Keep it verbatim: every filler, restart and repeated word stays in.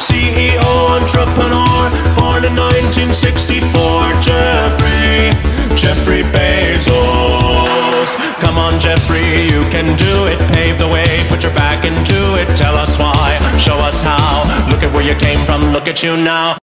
C E O, entrepreneur, born in nineteen sixty-four. Jeffrey, Jeffrey Bezos. Come on, Jeffrey, you can do it. Pave the way, put your back into it. Tell us why, show us how. Look at where you came from, look at you now.